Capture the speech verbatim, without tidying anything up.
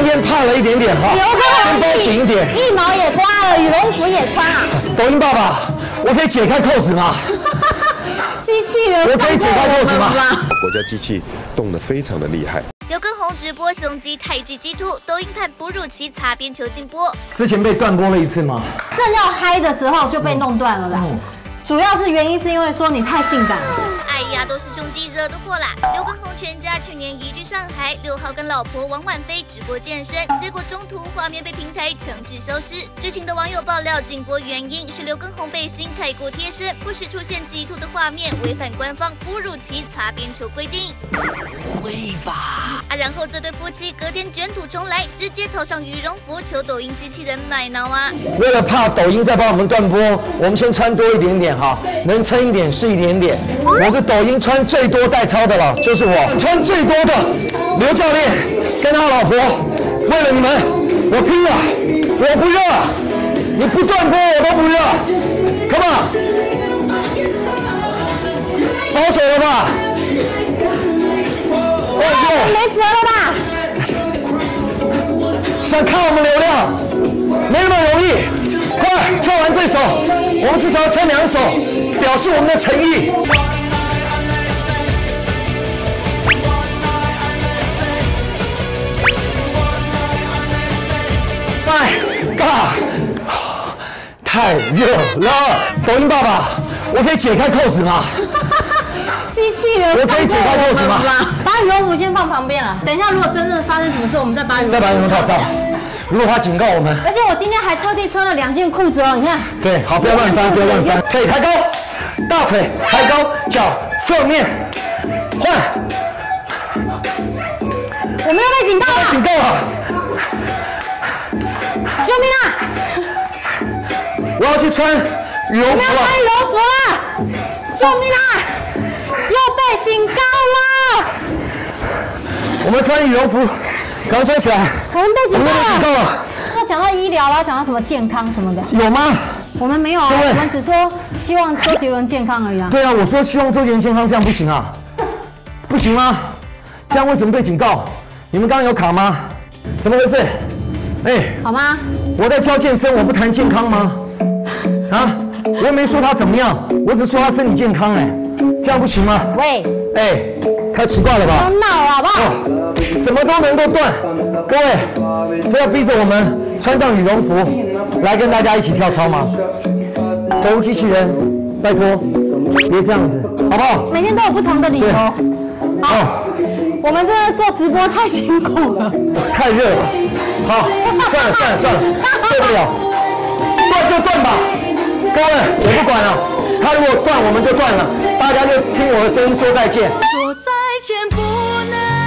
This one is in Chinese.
天怕了一点点哈，先包紧一点。 腋毛也刮了，羽绒服也穿啊。 抖音爸爸，我可以解开扣子吗？ 机器人， 我可以解开扣子吗？ 国家机器动得非常的厉害。 刘畊宏直播雄鸡泰剧鸡突，抖音判哺乳期擦边球禁播。 之前被断播了一次吗？ 正要嗨的时候就被弄断了啦。嗯、主要是原因是因为说你太性感了。 哎呀，都是雄鸡惹的祸啦！刘畊宏全家去年移居上海，六号跟老婆王婉菲直播健身，结果中途画面被平台强制消失。知情的网友爆料，禁播原因是刘畊宏背心太过贴身，不时出现鸡突的画面，违反官方哺乳期擦边球规定。 不会吧？ 啊，然后这对夫妻隔天卷土重来，直接套上羽绒服求抖音机器人买挠啊！ 为了怕抖音再帮我们断播，我们先穿多一点点哈，能撑一点是一点点。我是抖音穿最多代操的了，就是我穿最多的刘教练跟他老婆，为了你们，我拼了，我不热，你不断播我都不热 ，Come on， 保守了吧？ 哦哟，没辙了吧？ 想看我们流量，没那么容易，快跳完这首，我们至少要撑两首，表示我们的诚意。My God， 太热了！抖音爸爸，我可以解开扣子吗？ 机器人， 我可以解开扣子吗？ 把羽绒服先放旁边了，等一下如果真的发生什么事，我们再把羽绒再把羽绒套上。如果他警告我们， 而且我今天还特地穿了两件裤子哦，你看。 对，好，不要乱翻，不要乱翻，腿抬高，大腿抬高，脚侧面换。 我们要被警告了！ 警告了！ 救命啊！ 我要去穿羽绒服了！ 我们要穿羽绒服了！救命啊！又被警告了！ 我们穿羽绒服，赶快穿起来！ 我们被警告了！ 我们被警告了！ 要讲到医疗，要讲到什么健康什么的， 有吗？ 我们没有啊，我们只说希望周杰伦健康而已啊。 对啊，我说希望周杰伦健康，这样不行啊？不行吗？这样为什么被警告？你们刚刚有卡吗？怎么回事？哎、欸， 好吗？ 我在挑健身，我不谈健康吗？啊，我又没说他怎么样，我只说他身体健康、欸，哎，这样不行吗？ 喂， 哎、欸，太奇怪了吧？ 不要闹了好不好？ 哦，什么都能够断，各位，非要逼着我们穿上羽绒服来跟大家一起跳操吗？抖音机器人，拜托，别这样子，好不好？ 每天都有不同的理由。好。哦，我们真的做直播太辛苦了， 太热了。好，算了算了算了，受不了，断就断吧。各位，我不管了，他如果断我们就断了，大家就听我的声音说再见。 说再见不能。